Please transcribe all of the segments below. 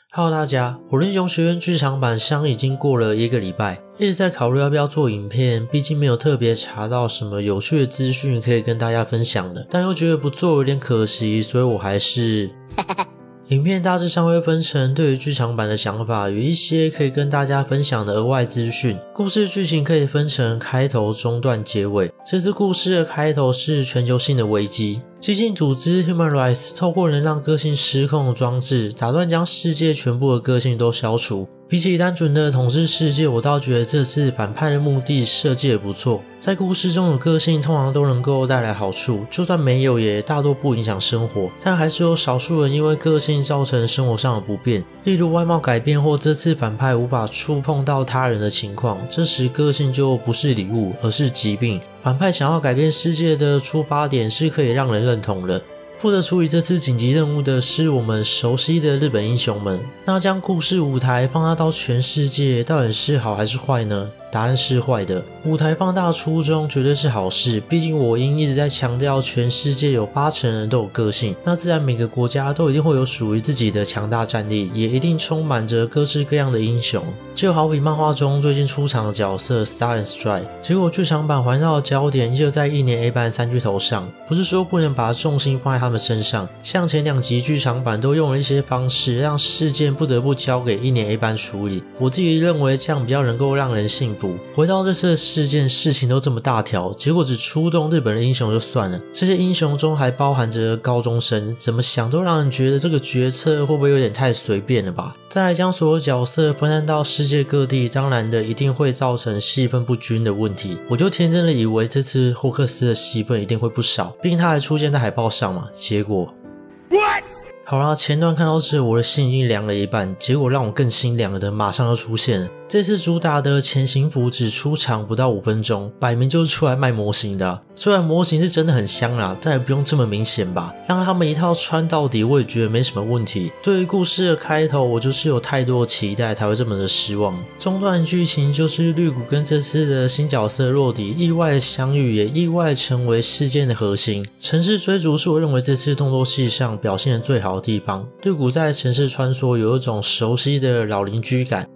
Hello 大家，火力英雄学院剧场版上已经过了1个礼拜，一直在考虑要不要做影片，毕竟没有特别查到什么有趣的资讯可以跟大家分享的，但又觉得不做有点可惜，所以我还是影片大致上会分成对于剧场版的想法，有一些可以跟大家分享的额外资讯。故事剧情可以分成开头、中段、结尾。这次故事的开头是全球性的危机，激进组织 Human Rights 透过能让个性失控的装置，打断将世界全部的个性都消除。比起单纯的统治世界，我倒觉得这次反派的目的设计得不错。在故事中有个性通常都能够带来好处，就算没有也大多不影响生活，但还是有少数人因为个性造成生活上的不便，例如外貌改变或这次反派无法触碰到他人的情况，这时个性就不是礼物，而是疾病。反派想要改变世界的出发点是可以让人认同的。负责处理这次紧急任务的是我们熟悉的日本英雄们，那将故事舞台放大到全世界到底是好还是坏呢？答案是坏的。舞台放大初衷绝对是好事，毕竟我英一直在强调全世界有80%人都有个性，那自然每个国家都一定会有属于自己的强大战力，也一定充满着各式各样的英雄。就好比漫画中最近出场的角色 Star and Strike， 结果剧场版环绕的焦点依旧在1年 A 班3巨头上，不是说不能把重心放在他们身上，像前2集剧场版都用了一些方式让事件不得不交给1年 A 班处理，我自己认为这样比较能够让人信服。回到这次的事件，事情都这么大条，结果只出动日本的英雄就算了，这些英雄中还包含着高中生，怎么想都让人觉得这个决策会不会有点太随便了吧？再来将所有角色分散到世界各地，当然的一定会造成戏份不均的问题，我就天真的以为这次霍克斯的戏份一定会不少，毕竟他还出现在海报上嘛，结果好啦，前段看到这我的心已经凉了一半，结果让我更心凉的马上就出现了。这次主打的前行服只出场不到5分钟，摆明就是出来卖模型的虽然模型是真的很香啦，但也不用这么明显吧，让他们一套穿到底我也觉得没什么问题。对于故事的开头，我就是有太多的期待才会这么的失望。中段剧情就是绿谷跟这次的新角色洛迪意外的相遇，也意外成为事件的核心。城市追逐是我认为这次动作戏上表现的最好的地方，绿谷在城市穿梭有一种熟悉的老邻居感。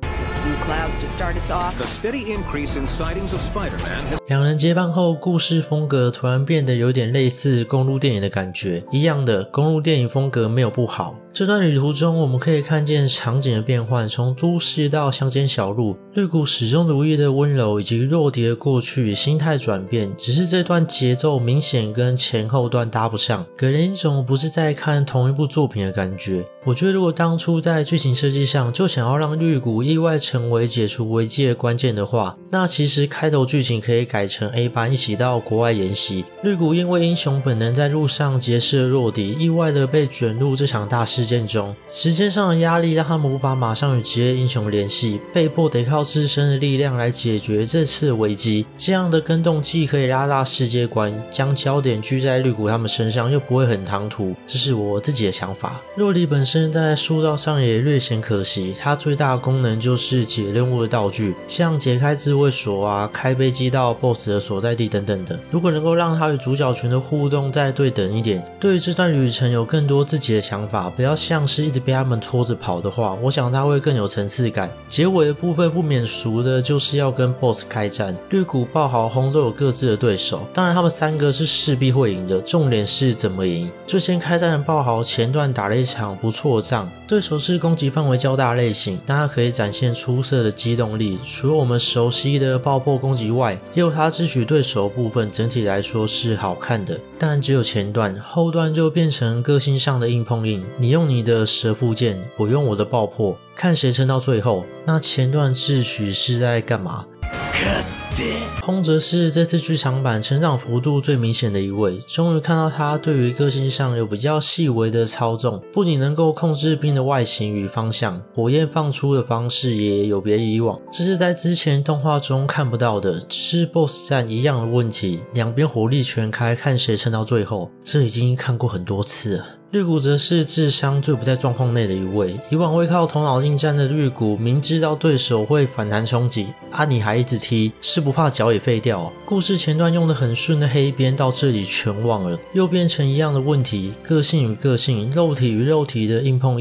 两人结伴后，故事风格突然变得有点类似公路电影的感觉。一样的，公路电影风格没有不好。这段旅途中，我们可以看见场景的变换，从都市到乡间小路，绿谷始终如一的温柔，以及洛迪的过去心态转变。只是这段节奏明显跟前后段搭不上，给人一种不是在看同一部作品的感觉。我觉得如果当初在剧情设计上就想要让绿谷意外成为解除危机的关键的话，那其实开头剧情可以改成 A 班一起到国外研习。绿谷因为英雄本能在路上结识了洛迪，意外的被卷入这场大事件中，时间上的压力让他们无法马上与职业英雄联系，被迫得靠自身的力量来解决这次的危机。这样的跟动既可以拉大世界观，将焦点聚在绿谷他们身上又不会很唐突，这是我自己的想法。洛迪本身在塑造上也略显可惜，他最大的功能就是解任务的道具，像解开智慧锁啊、开飞机到 BOSS 的所在地等等的。如果能够让他与主角群的互动再对等一点，对于这段旅程有更多自己的想法，不要像是一直被他们拖着跑的话，我想他会更有层次感。结尾的部分不免俗的就是要跟 BOSS 开战，绿谷、爆豪、轰都有各自的对手，当然他们3个是势必会赢的，重点是怎么赢。最先开战的爆豪前段打了一场不错的仗，对手是攻击范围较大类型，但他可以展现出色的机动力，除了我们熟悉的爆破攻击外，也有他智取对手的部分，整体来说是好看的。但只有前段，后段就变成个性上的硬碰硬，你用你的蛇腹剑，我用我的爆破，看谁撑到最后。那前段智取是在干嘛？轰则是这次剧场版成长幅度最明显的一位，终于看到他对于个性上有比较细微的操纵，不仅能够控制兵的外形与方向，火焰放出的方式也有别以往，这是在之前动画中看不到的。只是 BOSS 战一样的问题，两边火力全开，看谁撑到最后，这已经看过很多次了。绿谷则是智商最不在状况内的一位，以往会靠头脑应战的绿谷，明知道对手会反弹冲击你还一直踢，是不怕脚也废掉故事前段用得很顺的黑边到这里全忘了，又变成一样的问题，个性与个性，肉体与肉体的硬碰硬。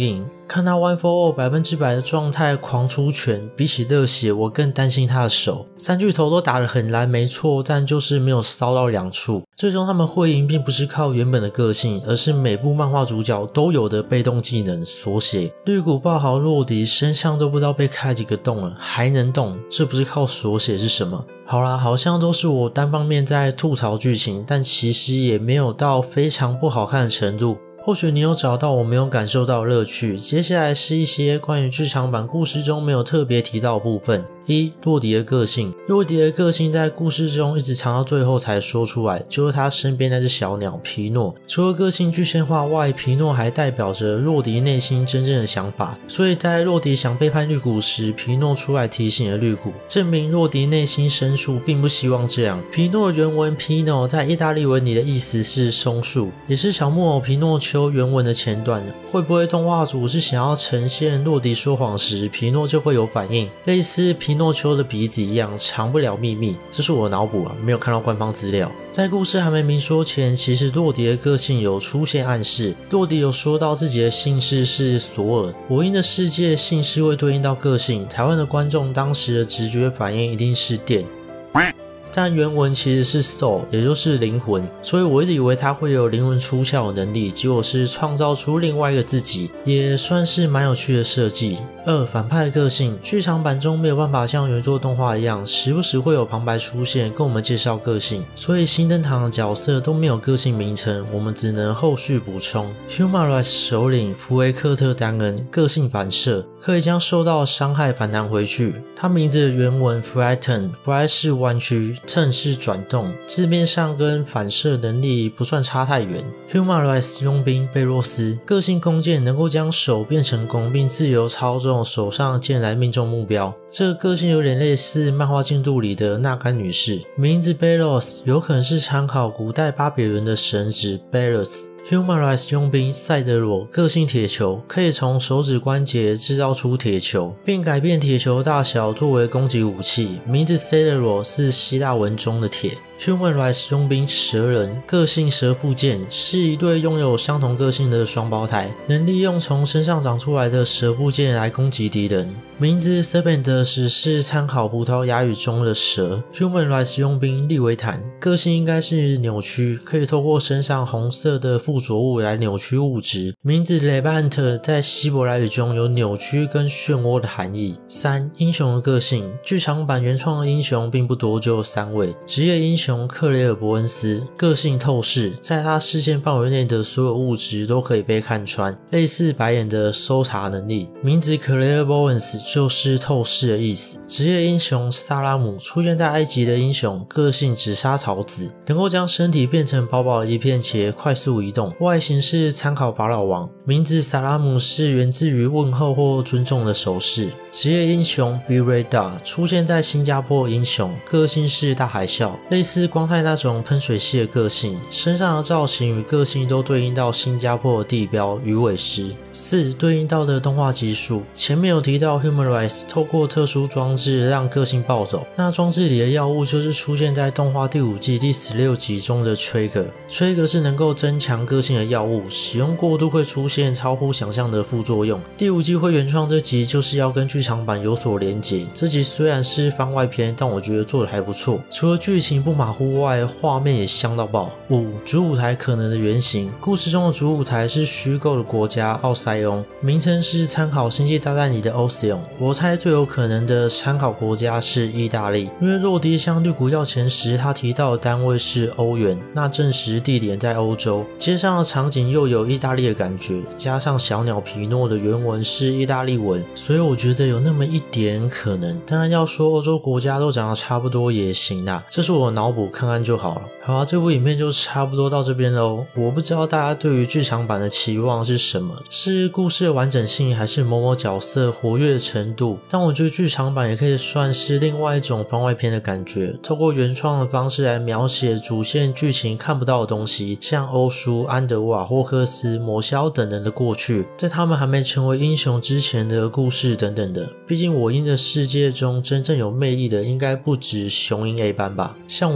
看他 One for All 100%的状态狂出拳，比起热血我更担心他的手。三巨头都打得很蓝没错，但就是没有烧到2处。最终他们会赢并不是靠原本的个性，而是每部漫画主角都有的被动技能缩写。绿谷爆豪洛迪身上都不知道被开几个洞了，还能动，这不是靠缩写是什么？好啦，好像都是我单方面在吐槽剧情，但其实也没有到非常不好看的程度。或许你有找到我没有感受到的乐趣。接下来是一些关于剧场版故事中没有特别提到的部分。1. 洛迪的个性。洛迪的个性在故事中一直藏到最后才说出来，就是他身边那只小鸟皮诺。除了个性具象化外，皮诺还代表着洛迪内心真正的想法，所以在洛迪想背叛绿谷时，皮诺出来提醒了绿谷，证明洛迪内心深处并不希望这样。皮诺的原文 Pino 在意大利文里的意思是松树，也是小木偶皮诺丘原文的前段。会不会动画组是想要呈现洛迪说谎时皮诺就会有反应，类似皮诺丘的鼻子一样藏不了秘密？这是我的脑补啊，没有看到官方资料。在故事还没明说前，其实洛迪的个性有出现暗示。洛迪有说到自己的姓氏是索尔，我音的世界姓氏会对应到个性，台湾的观众当时的直觉反应一定是电，但原文其实是 soul， 也就是灵魂，所以我一直以为他会有灵魂出窍的能力，结果是创造出另外一个自己，也算是蛮有趣的设计。2. 反派的个性。剧场版中没有办法像原作动画一样，时不时会有旁白出现跟我们介绍个性，所以新登场的角色都没有个性名称，我们只能后续补充。Humanoid 首领福维克特丹恩，个性反射，可以将受到的伤害反弹回去。他名字的原文 Frighten，Fright 是弯曲，Turn 是转动，字面上跟反射能力不算差太远。Humanoid 佣兵贝洛斯，个性弓箭，能够将手变成弓并自由操纵手上的剑来命中目标。这个个性有点类似漫画进度里的纳甘女士。名字 Belos 有可能是参考古代巴比伦的神祇 Belos。Humanoid 佣兵赛德罗，个性铁球，可以从手指关节制造出铁球，并改变铁球大小作为攻击武器。名字 Cedro 是希腊文中的铁。Humanoid 佣兵蛇人，个性蛇腹剑，是一对拥有相同个性的双胞胎，能利用从身上长出来的蛇腹剑来攻击敌人。名字 Serpent 是参考葡萄牙语中的蛇。Humanoid 佣兵利维坦，个性应该是扭曲，可以透过身上红色的附着物来扭曲物质。名字 Levant 在希伯来语中有扭曲跟漩涡的含义。3. 英雄的个性。剧场版原创的英雄并不多，就有3位。职业英雄克雷尔伯恩斯，个性透视，在他视线范围内的所有物质都可以被看穿，类似白眼的搜查能力。名字克雷尔伯恩斯就是透视的意思。职业英雄萨拉姆，出现在埃及的英雄，个性只杀草籽，能够将身体变成薄薄的一片且快速移动，外形是参考法老王。名字萨拉姆是源自于问候或尊重的手势。职业英雄 Bireda 出现在新加坡的英雄，个性是大海啸，类似光太那种喷水系的个性，身上的造型与个性都对应到新加坡的地标鱼尾狮。4. 对应到的动画集数。前面有提到 Humanoid 透过特殊装置让个性暴走，那装置里的药物就是出现在动画第5季第16集中的 Trigger 是能够增强个性的药物，使用过度会出现超乎想象的副作用。第5季会原创这集就是要跟剧场版有所连结，这集虽然是番外篇，但我觉得做得还不错，除了剧情不马虎外，画面也香到爆。5. 主舞台可能的原型。故事中的主舞台是虚构的国家奥塞翁，名称是参考星际大战里的 Ocean， 我猜最有可能的参考国家是意大利，因为洛迪向绿谷要钱时他提到的单位是欧元，那证实地点在欧洲，街上的场景又有意大利的感觉，加上小鸟皮诺的原文是意大利文，所以我觉得有那么一点可能。当然要说欧洲国家都长得差不多也行啦，这是我脑补看看就好了。好啊，这部影片就差不多到这边咯。我不知道大家对于剧场版的期望是什么，是故事的完整性还是某某角色活跃的程度，但我觉得剧场版也可以算是另外一种番外篇的感觉，透过原创的方式来描写主线剧情看不到的东西，像欧舒、安德瓦、霍克斯、魔枭等人的过去，在他们还没成为英雄之前的故事等等的。毕竟我音的世界中真正有魅力的应该不止雄鹰 A 班吧，像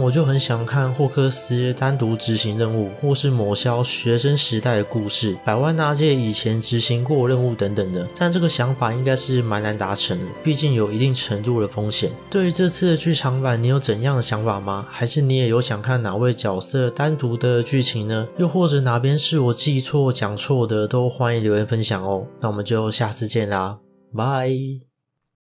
我就很想看霍克斯单独执行任务，或是抹消学生时代的故事，百万大介以前执行过任务等等的，但这个想法应该是蛮难达成的，毕竟有一定程度的风险。对于这次的剧场版，你有怎样的想法吗？还是你也有想看哪位角色单独的剧情呢？又或者哪边是我记错讲错的，都欢迎留言分享哦。那我们就下次见啦，拜。